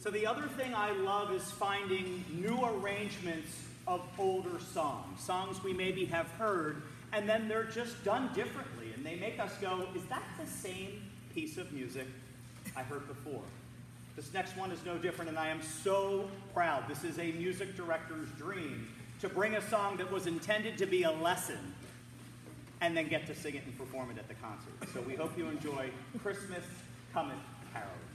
So the other thing I love is finding new arrangements of older songs, songs we maybe have heard, and then they're just done differently, and they make us go, is that the same piece of music I heard before? This next one is no different, and I am so proud. This is a music director's dream, to bring a song that was intended to be a lesson and then get to sing it and perform it at the concert. So we hope you enjoy Christmas Cometh Carol.